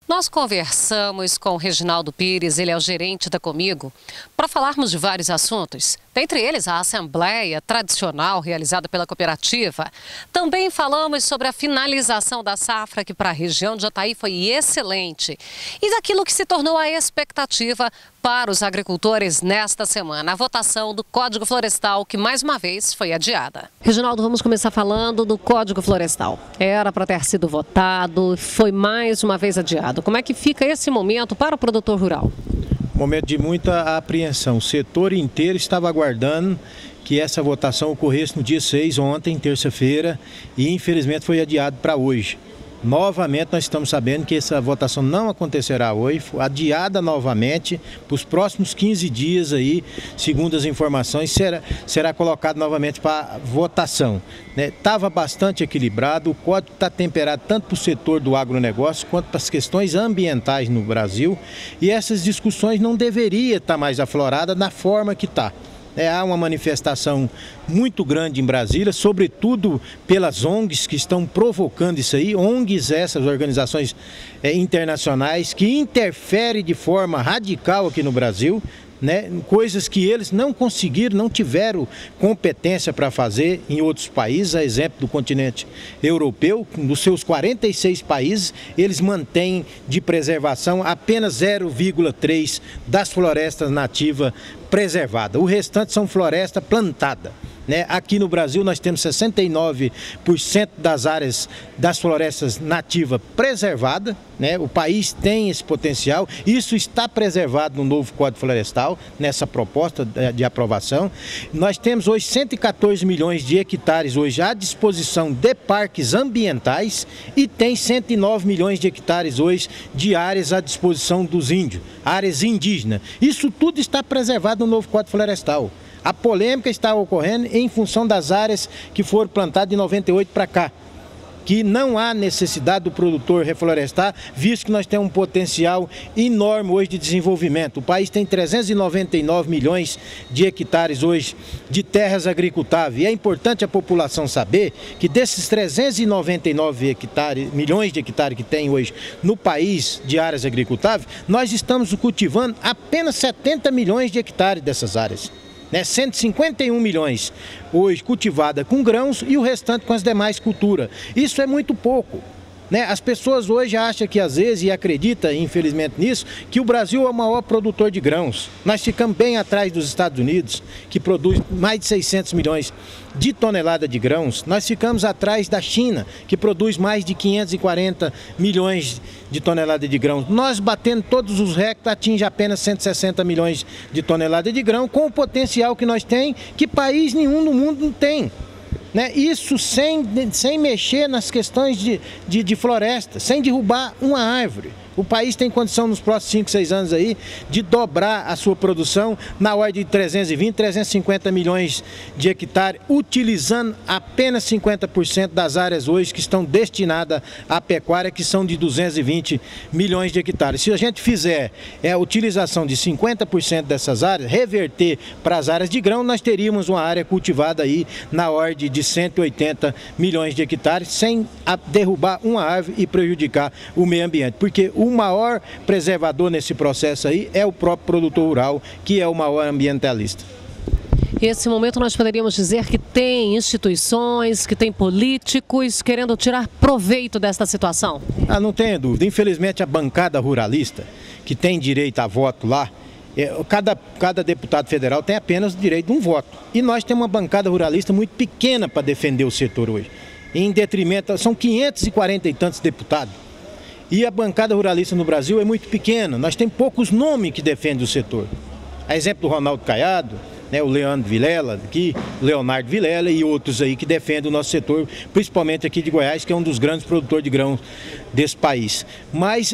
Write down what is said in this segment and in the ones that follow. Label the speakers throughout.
Speaker 1: Nós conversamos com o Reginaldo Pires, ele é o gerente da Comigo, para falarmos de vários assuntos, dentre eles a assembleia tradicional realizada pela cooperativa. Também falamos sobre a finalização da safra, que para a região de Jataí foi excelente, e daquilo que se tornou a expectativa para os agricultores nesta semana, a votação do Código Florestal, que mais uma vez foi adiada. Reginaldo, vamos começar falando do Código Florestal. Era para ter sido votado, foi mais uma vez adiado. Como é que fica esse momento para o produtor rural?
Speaker 2: Momento de muita apreensão. O setor inteiro estava aguardando que essa votação ocorresse no dia 6, ontem, terça-feira, e infelizmente foi adiado para hoje. Novamente nós estamos sabendo que essa votação não acontecerá hoje, foi adiada novamente para os próximos 15 dias aí, segundo as informações, será colocado novamente para votação. Estava bastante equilibrado, o código está temperado tanto para o setor do agronegócio quanto para as questões ambientais no Brasil, e essas discussões não deveriam estar mais afloradas da forma que está. Há uma manifestação muito grande em Brasília, sobretudo pelas ONGs que estão provocando isso aí, ONGs, essas organizações internacionais que interferem de forma radical aqui no Brasil, coisas que eles não conseguiram, não tiveram competência para fazer em outros países, a exemplo do continente europeu, nos seus 46 países, eles mantêm de preservação apenas 0,3% das florestas nativas preservadas. O restante são floresta plantada. Aqui no Brasil nós temos 69% das áreas das florestas nativas preservadas, o país tem esse potencial, isso está preservado no novo Código Florestal, nessa proposta de aprovação. Nós temos hoje 114 milhões de hectares hoje à disposição de parques ambientais e tem 109 milhões de hectares hoje de áreas à disposição dos índios, áreas indígenas. Isso tudo está preservado no novo Código Florestal. A polêmica está ocorrendo em função das áreas que foram plantadas de 98 para cá, que não há necessidade do produtor reflorestar, visto que nós temos um potencial enorme hoje de desenvolvimento. O país tem 399 milhões de hectares hoje de terras agricultáveis. E é importante a população saber que desses 399 milhões de hectares que tem hoje no país de áreas agricultáveis, nós estamos cultivando apenas 70 milhões de hectares dessas áreas. 151 milhões hoje cultivada com grãos e o restante com as demais culturas. Isso é muito pouco. As pessoas hoje acham que às vezes, e acreditam infelizmente nisso, que o Brasil é o maior produtor de grãos. Nós ficamos bem atrás dos Estados Unidos, que produz mais de 600 milhões de toneladas de grãos. Nós ficamos atrás da China, que produz mais de 540 milhões de toneladas de grãos. Nós, batendo todos os recordes, atinge apenas 160 milhões de toneladas de grão, com o potencial que nós temos, que país nenhum no mundo não tem. Isso sem mexer nas questões de floresta, sem derrubar uma árvore. O país tem condição nos próximos 5, 6 anos aí de dobrar a sua produção na ordem de 320, 350 milhões de hectares, utilizando apenas 50% das áreas hoje que estão destinadas à pecuária, que são de 220 milhões de hectares. Se a gente fizer a utilização de 50% dessas áreas, reverter para as áreas de grão, nós teríamos uma área cultivada aí na ordem de 180 milhões de hectares, sem derrubar uma árvore e prejudicar o meio ambiente, porque o maior preservador nesse processo aí é o próprio produtor rural, que é o maior ambientalista.
Speaker 1: Nesse momento nós poderíamos dizer que tem instituições, que tem políticos querendo tirar proveito desta situação?
Speaker 2: Não tenho dúvida. Infelizmente a bancada ruralista, que tem direito a voto lá, cada deputado federal tem apenas o direito de um voto. E nós temos uma bancada ruralista muito pequena para defender o setor hoje. Em detrimento, são 540 e tantos deputados. E a bancada ruralista no Brasil é muito pequena, nós temos poucos nomes que defendem o setor. A exemplo do Ronaldo Caiado, o Leandro Vilela, aqui, Leonardo Vilela e outros aí que defendem o nosso setor, principalmente aqui de Goiás, que é um dos grandes produtores de grãos desse país. Mas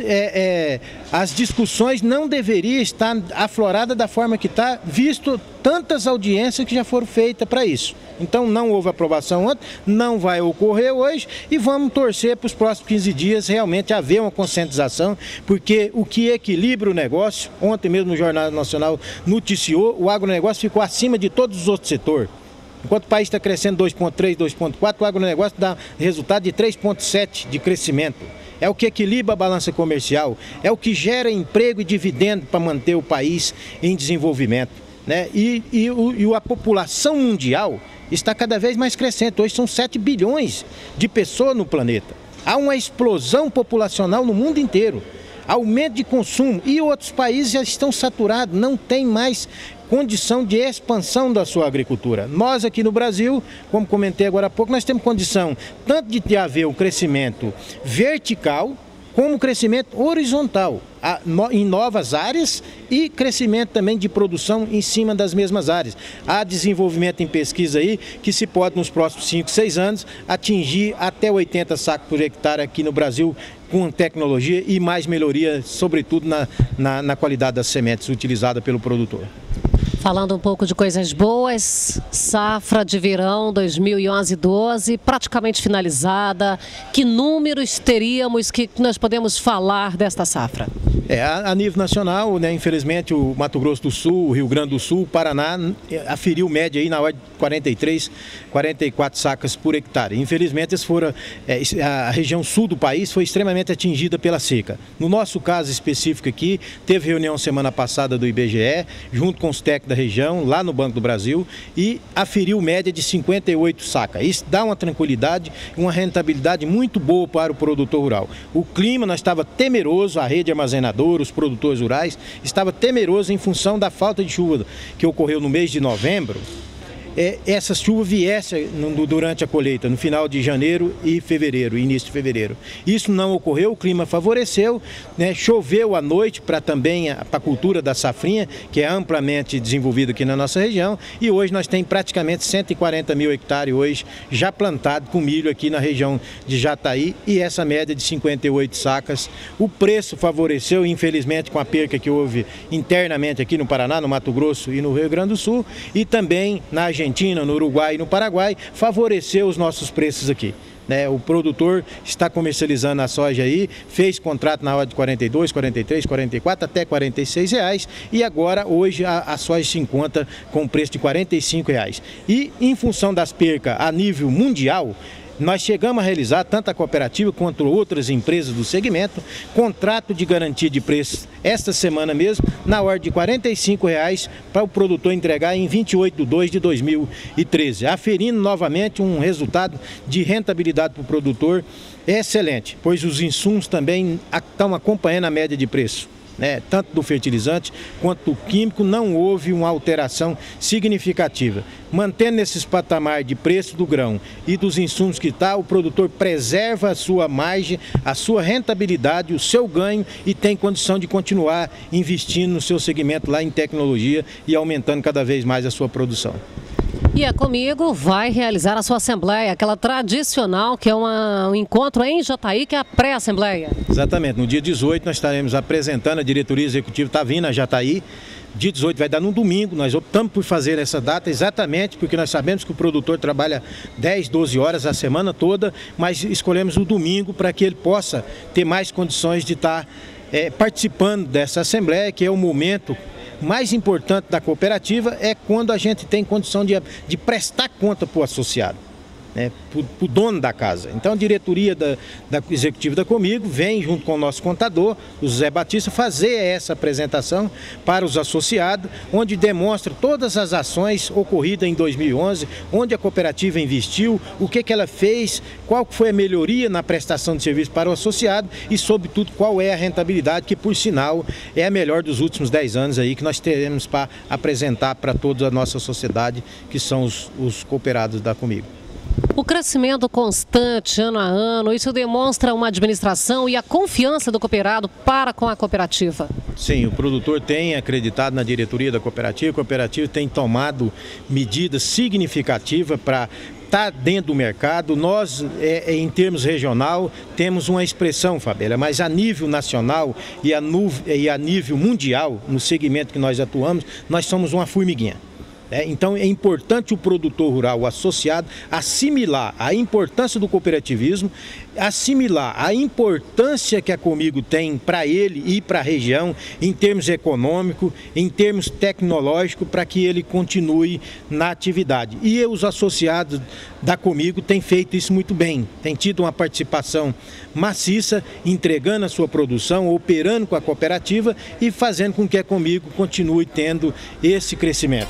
Speaker 2: as discussões não deveriam estar afloradas da forma que está, visto tantas audiências que já foram feitas para isso. Então não houve aprovação ontem, não vai ocorrer hoje e vamos torcer para os próximos 15 dias realmente haver uma conscientização, porque o que equilibra o negócio, ontem mesmo no Jornal Nacional noticiou, o agronegócio ficou acima de todos os outros setores. Enquanto o país está crescendo 2,3, 2,4, o agronegócio dá resultado de 3,7 de crescimento. é o que equilibra a balança comercial, é o que gera emprego e dividendo para manter o país em desenvolvimento, né? E a população mundial está cada vez mais crescente. Hoje são 7 bilhões de pessoas no planeta. Há uma explosão populacional no mundo inteiro, aumento de consumo, e outros países já estão saturados, não tem mais condição de expansão da sua agricultura. Nós aqui no Brasil, como comentei agora há pouco, nós temos condição tanto de haver o crescimento vertical, como crescimento horizontal em novas áreas e crescimento também de produção em cima das mesmas áreas. Há desenvolvimento em pesquisa aí que se pode nos próximos 5, 6 anos atingir até 80 sacos por hectare aqui no Brasil, com tecnologia e mais melhoria, sobretudo na qualidade das sementes utilizadas pelo produtor.
Speaker 1: Falando um pouco de coisas boas, safra de verão 2011-12, praticamente finalizada. Que números teríamos que nós podemos falar desta safra?
Speaker 2: A nível nacional, né, infelizmente o Mato Grosso do Sul, o Rio Grande do Sul, o Paraná aferiu média aí na ordem de 43, 44 sacas por hectare. Infelizmente a região sul do país foi extremamente atingida pela seca. No nosso caso específico aqui, teve reunião semana passada do IBGE, junto com os técnicos da região, lá no Banco do Brasil, e aferiu média de 58 sacas. Isso dá uma tranquilidade, uma rentabilidade muito boa para o produtor rural. O clima, nós estava temeroso, a rede armazenadora, os produtores rurais, estava temeroso em função da falta de chuva que ocorreu no mês de novembro. Essa chuva viesse durante a colheita, no final de janeiro e fevereiro, início de fevereiro. Isso não ocorreu, o clima favoreceu, né? Choveu à noite para também a cultura da safrinha, que é amplamente desenvolvida aqui na nossa região, e hoje nós temos praticamente 140 mil hectares hoje já plantado com milho aqui na região de Jataí, e essa média de 58 sacas. O preço favoreceu, infelizmente, com a perca que houve internamente aqui no Paraná, no Mato Grosso e no Rio Grande do Sul, e também na Argentina, no Uruguai e no Paraguai, favoreceu os nossos preços aqui. O produtor está comercializando a soja aí, fez contrato na ordem de 42, 43, 44, até R$46, e agora hoje a soja se encontra com preço de R$45. E em função das percas a nível mundial, nós chegamos a realizar, tanto a cooperativa quanto outras empresas do segmento, contrato de garantia de preços esta semana mesmo, na ordem de R$45 para o produtor entregar em 28/2/2013, aferindo novamente um resultado de rentabilidade para o produtor excelente, pois os insumos também estão acompanhando a média de preço. Tanto do fertilizante quanto do químico, não houve uma alteração significativa. Mantendo esses patamares de preço do grão e dos insumos que está, o produtor preserva a sua margem, a sua rentabilidade, o seu ganho, e tem condição de continuar investindo no seu segmento lá em tecnologia e aumentando cada vez mais a sua produção.
Speaker 1: E a Comigo vai realizar a sua assembleia, aquela tradicional, que é um encontro em Jataí, que é a pré-assembleia.
Speaker 2: Exatamente, no dia 18 nós estaremos apresentando, a diretoria executiva está vindo a Jataí. Dia 18 vai dar no domingo, nós optamos por fazer essa data exatamente porque nós sabemos que o produtor trabalha 10, 12 horas a semana toda, mas escolhemos o domingo para que ele possa ter mais condições de estar participando dessa assembleia, que é o momento mais importante da cooperativa, é quando a gente tem condição de prestar conta para o associado, para o dono da casa. Então a diretoria da executiva da Comigo vem junto com o nosso contador, o José Batista, fazer essa apresentação para os associados, onde demonstra todas as ações ocorridas em 2011, onde a cooperativa investiu, o que ela fez, qual foi a melhoria na prestação de serviço para o associado e, sobretudo, qual é a rentabilidade, que, por sinal, é a melhor dos últimos 10 anos aí, que nós teremos para apresentar para toda a nossa sociedade, que são os cooperados da Comigo.
Speaker 1: O crescimento constante, ano a ano, isso demonstra uma administração e a confiança do cooperado para com a cooperativa.
Speaker 2: Sim, o produtor tem acreditado na diretoria da cooperativa, a cooperativa tem tomado medidas significativas para estar dentro do mercado. Nós, em termos regional, temos uma expressão, Fabíola, mas a nível nacional e a nível mundial, no segmento que nós atuamos, nós somos uma formiguinha. Então é importante o produtor rural, o associado, assimilar a importância do cooperativismo, assimilar a importância que a Comigo tem para ele e para a região, em termos econômicos, em termos tecnológicos, para que ele continue na atividade. E os associados da Comigo têm feito isso muito bem, têm tido uma participação maciça, entregando a sua produção, operando com a cooperativa e fazendo com que a Comigo continue tendo esse crescimento.